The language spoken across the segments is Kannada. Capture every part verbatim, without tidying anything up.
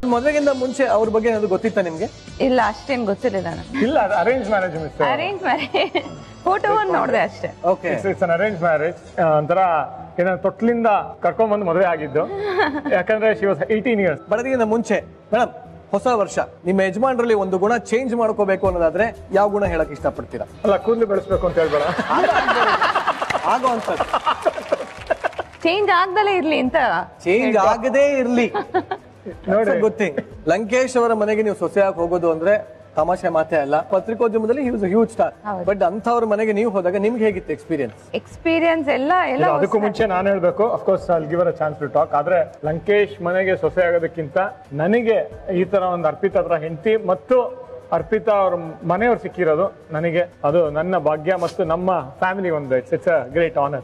ಮದುವೆಗಿಂತ ಮುಂಚೆ ಅವ್ರ ಬಗ್ಗೆ ಏನಾದ್ರು ಗೊತ್ತಿತ್ತಾ ನಿಮ್ಗೆ? ಇಲ್ಲ, ಅಷ್ಟೇನ್ ಗೊತ್ತಿರಲಿಲ್ಲ ನನಗೆ. ಇಲ್ಲ, arrange marriage miss. Arrange marriage, photo ನೋಡಿದೆ ಅಷ್ಟೇ. Okay, it's an arrange marriage. ಒಂಥರ ಏನೋ ತೊಟ್ಲಿಂದ ಕರ್ಕೊಂಡ್ ಬಂದು ಮದುವೆ ಆಗಿದ್ದು. ಯಾಕಂದ್ರೆ ಶಿ ವಾಸ್ ಏಯ್ಟೀನ್ ಇಯರ್ಸ್. ಬರೋದಕ್ಕಿಂತ ಮುಂಚೆ ಮೇಡಮ್, ಹೊಸ ವರ್ಷ ನಿಮ್ಮ ಯಜಮಾನ್ರಲ್ಲಿ ಒಂದು ಗುಣ ಚೇಂಜ್ ಮಾಡ್ಕೋಬೇಕು ಅನ್ನೋದಾದ್ರೆ ಯಾವ ಗುಣ ಹೇಳಕ್ ಇಷ್ಟಪಡ್ತೀರಾ? ಅಲ್ಲ, ಕೂದಲು ಬೆಳೆಸ್ಬೇಕು ಅಂತ ಹೇಳ್ಬೇಡ, ಆಗೋ ಅಂತ. ಚೇಂಜ್ ಆಗ್ದಲೇ ಇರ್ಲಿ ಅಂತ. ಚೇಂಜ್ ಆಗದೇ ಇರ್ಲಿ ನೋಡಿ. ಗೊತ್ತಿ, ಲಂಕೇಶ್ ಅವರ ಮನೆಗೆ ನೀವು ಸೊಸೆಯಾಗಿ ಹೋಗೋದು ಅಂದ್ರೆ ತಮಾಷೆ ಮಾತೇ ಅಲ್ಲ. ಪತ್ರಿಕೋದ್ಯಮದಲ್ಲಿ he was a huge star. But ಅಂತವ್ರ ಮನೆಗೆ ನೀವು ಹೋದಾಗ ನಿಮ್ಗೆ ಹೇಗಿತ್ತು ಎಕ್ಸ್ಪೀರಿಯನ್ಸ್? ಎಕ್ಸ್ಪೀರಿಯನ್ಸ್ ಎಲ್ಲ ಎಲ್ಲ ಅದಕ್ಕೂ ಮುಂಚೆ ನಾನು ಹೇಳ್ಬೇಕು, of course I'll give a chance to talk. ಆದ್ರೆ ಲಂಕೇಶ್ ಮನೆಗೆ ಸೊಸೆ ಆಗೋದಕ್ಕಿಂತ ನನಗೆ ಈ ತರ ಒಂದು ಅರ್ಪಿತಾ ಹತ್ರ ಹೆಂಡತಿ ಮತ್ತು ಅರ್ಪಿತಾ ಅವ್ರ ಮನೆಯವ್ರು ಸಿಕ್ಕಿರೋದು ನನಗೆ ಅದು ನನ್ನ ಭಾಗ್ಯ ಮತ್ತು ನಮ್ಮ ಫ್ಯಾಮಿಲಿ ಒಂದು it's it's a great honour.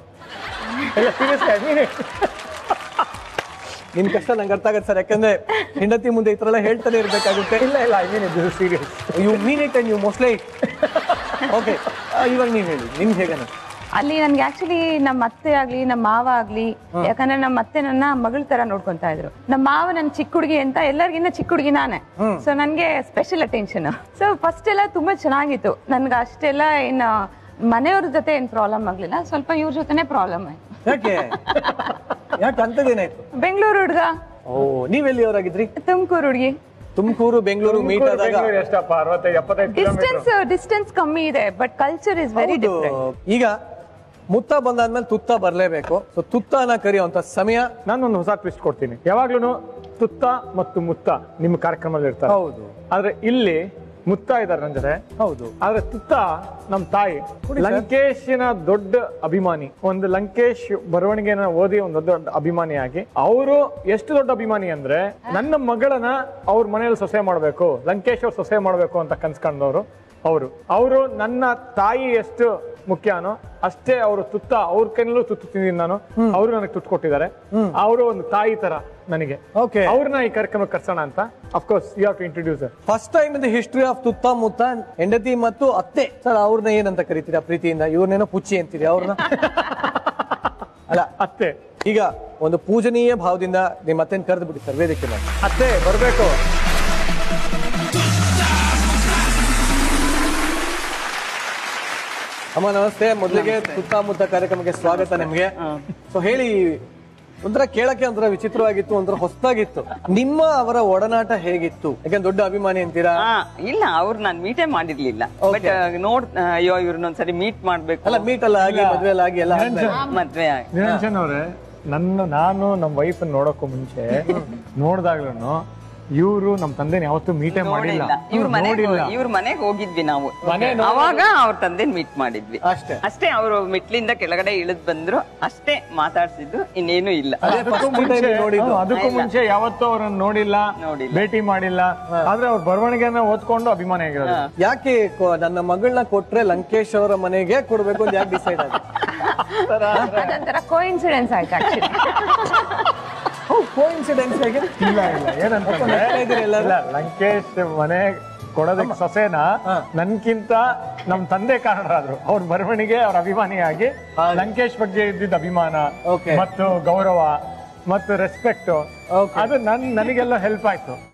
ನಿಮ್ ಕಷ್ಟ ನಂಗೆ ಅರ್ಥ ಆಗತ್ತೆ ಸರ್, ಯಾಕಂದ್ರೆ ಹೆಂಡತಿ ಮುಂದೆ ಈ ತರ ಎಲ್ಲ ಹೇಳ್ತಾನೆ ಇರ್ಬೇಕಾಗುತ್ತೆ. ಇಲ್ಲ ಇಲ್ಲ, I mean it serious. You mean it and you mostly. Okay, ಇವಾಗ ನೀವ್ ಹೇಳಿ ನಿಮ್ಗೆ ಹೇಗೆ? ಅಲ್ಲಿ ನನ್ಗೆ ಆಕ್ಚುಲಿ ನಮ್ಮ ಅತ್ತೆ ಆಗ್ಲಿ ನಮ್ಮ ಮಾವ ಆಗ್ಲಿ, ಯಾಕಂದ್ರೆ ನಮ್ಮ ಅತ್ತೆ ನನ್ನ ಮಗಳ ತರ ನೋಡ್ಕೊಂತಾ ಇದ್ರು. ನಮ್ಮ ಮಾವ ನನ್ ಚಿಕ್ಕ ಹುಡುಗಿ ಅಂತ, ಎಲ್ಲರಿಗಿನ್ನ ಚಿಕ್ಕ ಹುಡುಗಿ ನಾನೇ. ಸೊ ನನ್ಗೆ ಸ್ಪೆಷಲ್ ಅಟೆನ್ಷನ್. ಸೊ ಫಸ್ಟ್ ಎಲ್ಲ ತುಂಬಾ ಚೆನ್ನಾಗಿತ್ತು ನನ್ಗೆ. ಅಷ್ಟೆಲ್ಲ ಏನ್ ಮನೆಯವ್ರ ಜೊತೆ ಏನ್ ಪ್ರಾಬ್ಲಮ್ ಆಗ್ಲಿಲ್ಲ, ಸ್ವಲ್ಪ ಇವ್ರ ಜೊತೆನೆ ಪ್ರಾಬ್ಲಮ್ ಆಯ್ತು. ಯಾಕೆ ಯಾಕೆ ಅಂತದೇನಾಯ್ತು? ಬೆಂಗಳೂರು ಹುಡುಗ. ಓ, ನೀವೆಲ್ಲಿ ಅವರಾಗಿದ್ರಿ? ತುಮಕೂರು ಹುಡುಗಿ. ತುಮಕೂರು ಬೆಂಗಳೂರು ಮೀಟ್ ಆದಾಗ ಎಷ್ಟಪ್ಪ, ಅರವತ್ತೈದು ಎಪ್ಪತ್ತೈದು ಡಿಸ್ಟೆನ್ಸ್ ಡಿಸ್ಟೆನ್ಸ್ ಕಮ್ಮಿ ಇದೆ, but culture is very different. ಈಗ ಮುತ್ತ ಬಂದಾದ್ಮೇಲೆ ತುತ್ತ ಬರ್ಲೇಬೇಕು. ಸೊ ತುತ್ತನ ಕರೆಯುವಂತ ಸಮಯ. ನಾನೊಂದು ಹೊಸ ಟ್ವಿಸ್ಟ್ ಕೊಡ್ತೀನಿ. ಯಾವಾಗ್ಲೂ ತುತ್ತ ಮತ್ತು ಮುತ್ತ ನಿಮ್ಮ ಕಾರ್ಯಕ್ರಮದಲ್ಲಿ ಇರ್ತಾರೆ. ಹೌದು, ಆದ್ರೆ ಇಲ್ಲಿ ಮುತ್ತ ಇದ್ದಾರೆ ನನ್ನ ಜೊತೆ. ಹೌದು, ಆದ್ರೆ ತುತ್ತ ನಮ್ ತಾಯಿ ಲಂಕೇಶಿನ ದೊಡ್ಡ ಅಭಿಮಾನಿ. ಒಂದು ಲಂಕೇಶ್ ಬರವಣಿಗೆನ ಓದಿ ಒಂದು ದೊಡ್ಡ ಅಭಿಮಾನಿಯಾಗಿ, ಅವರು ಎಷ್ಟು ದೊಡ್ಡ ಅಭಿಮಾನಿ ಅಂದ್ರೆ ನನ್ನ ಮಗಳನ್ನ ಅವ್ರ ಮನೇಲಿ ಸೊಸೆ ಮಾಡ್ಬೇಕು, ಲಂಕೇಶ್ ಅವ್ರು ಸೊಸೆ ಮಾಡ್ಬೇಕು ಅಂತ ಕನ್ಸ್ಕೊಂಡವ್ರು ಅವರು. ಅವರು ನನ್ನ ತಾಯಿ ಎಷ್ಟು ಮುಖ್ಯನೋ ಅಷ್ಟೇ ಅವರು ತುತ್ತ, ಅವ್ರ ಕೈನಲ್ಲೂ ತುತ್ತು ತಿಂದಿದ್ದೀನಿ ನಾನು. ಅವರು ನನಗೆ ತುತ್ತು ಕೊಟ್ಟಿದ್ದಾರೆ. ಅವರು ಒಂದು ತಾಯಿ ತರ ನನಗೆ. ಅವ್ರನ್ನ ಈ ಕಾರ್ಯಕ್ರಮ ಕರ್ಸೋಣ ಅಂತ. Of course you have to introduce. First time in the history of Tutta Mutta ಹೆಂಡತಿ ಮತ್ತು ಅತ್ತೆ. ಸರ್, ಅವ್ರನ್ನ ಏನಂತ ಕರಿತೀರಾ ಪ್ರೀತಿಯಿಂದ? ಇವ್ರನ್ನೇನೋ ಪುಚ್ಚಿ ಅಂತೀರಿ ಅವ್ರನ್ನ? ಅಲ್ಲ, ಅತ್ತೆ. ಈಗ ಒಂದು ಪೂಜನೀಯ ಭಾವದಿಂದ ನಿಮ್ಮ ಅತ್ತೆನ ಕರೆದು ಬಿಡಿ ಸರ್ ವೇದಿಕೆ ಮೇಲೆ. ಅತ್ತೆ ಬರ್ಬೇಕು. ಅಮ್ಮ ನಮಸ್ತೆ. ಮೊದಲಿಗೆ ತುತ್ತ ಮುತ್ತ ಕಾರ್ಯಕ್ರಮಕ್ಕೆ ಸ್ವಾಗತ ನಿಮ್ಗೆ. ಸೊ ಹೇಳಿ, ಒಂಥರ ಕೇಳಕ್ಕೆ ಒಂಥರ ವಿಚಿತ್ರವಾಗಿತ್ತು, ಒಂಥರ ಹೊಸದಾಗಿತ್ತು. ನಿಮ್ಮ ಅವರ ಒಡನಾಟ ಹೇಗಿತ್ತು? ಯಾಕಂದ್ರೆ ದೊಡ್ಡ ಅಭಿಮಾನಿ ಅಂತೀರಾ? ಇಲ್ಲ, ಅವ್ರು ನಾನ್ ಮೀಟೇ ಮಾಡಿರ್ಲಿಲ್ಲ. ಬಟ್ ನೋಡ್ ಅಯ್ಯೋ ಇವ್ರನ್ನೊಂದ್ಸರಿ ಮೀಟ್ ಮಾಡ್ಬೇಕು. ಅಲ್ಲ, ಮೀಟ್ ಎಲ್ಲ ಆಗಿ ಮದ್ವೆ ಎಲ್ಲ ಆಗಿ ಎಲ್ಲ ಮದ್ವೆ ಆಗಿ. ನಿರಂಜನ್ ಅವ್ರೆ, ನನ್ನ ನಾನು ನಮ್ಮ ವೈಫ್ ನೋಡಕ್ಕೂ ಮುಂಚೆ ನೋಡ್ದಾಗ್ಲೂ ಇವ್ರು ನಮ್ ತಂದೆನ ಯಾವತ್ತೂ ಮೀಟೇ ಮಾಡಿಲ್ಲ. ಇವ್ರ ಮನೆಗೆ ಇವ್ರ ಮನೆಗೆ ಹೋಗಿದ್ವಿ ನಾವು. ಅವಾಗ ಅವ್ರ ತಂದೆ ಮೀಟ್ ಮಾಡಿದ್ವಿ ಅಷ್ಟೇ. ಅಷ್ಟೇ. ಅವರು ಮೆಟ್ಲಿಂದ ಕೆಳಗಡೆ ಇಳಿದ್ ಬಂದ್ರು ಅಷ್ಟೇ, ಮಾತಾಡ್ಸಿದ್ದು, ಇನ್ನೇನು ಇಲ್ಲ. ಅದಕ್ಕೂ ಮುಂಚೆ ಯಾವತ್ತೂ ಅವ್ರನ್ನ ನೋಡಿಲ್ಲ, ಭೇಟಿ ಮಾಡಿಲ್ಲ. ಆದ್ರೆ ಅವ್ರ ಬರವಣಿಗೆನ ಓದ್ಕೊಂಡು ಅಭಿಮಾನಿ ಆಗಿರೋದು. ಯಾಕೆ ನನ್ನ ಮಗಳನ್ನ ಕೊಟ್ರೆ ಲಂಕೇಶ್ ಅವರ ಮನೆಗೆ ಕೊಡ್ಬೇಕು ಅಂತ ಯಾಕೆ ಡಿಸೈಡ್ ಆಗ? ಅದೊಂಥರ ಕೋಇನ್ಸಿಡೆನ್ಸ್ ಆಯ್ತು ಆಕ್ಚುಲಿ. ಕೋಇನ್ಸಿಡೆನ್ಸ್ ಹೇಗೆ? ಇಲ್ಲ ಇಲ್ಲ, ಏನಂತ ಲಂಕೇಶ್ ಮನೆ ಕೊಡೋದಕ್ಕೆ ಸೊಸೆನ ನನ್ಕಿಂತ ನಮ್ ತಂದೆ ಕಾರಣರಾದ್ರು. ಅವ್ರ ಬರವಣಿಗೆ, ಅವ್ರ ಅಭಿಮಾನಿಯಾಗಿ ಲಂಕೇಶ್ ಬಗ್ಗೆ ಇದ್ದಿದ್ದ ಅಭಿಮಾನ ಮತ್ತು ಗೌರವ ಮತ್ತು ರೆಸ್ಪೆಕ್ಟ್, ಅದು ನನ್ ನನಗೆಲ್ಲ ಹೆಲ್ಪ್ ಆಯ್ತು.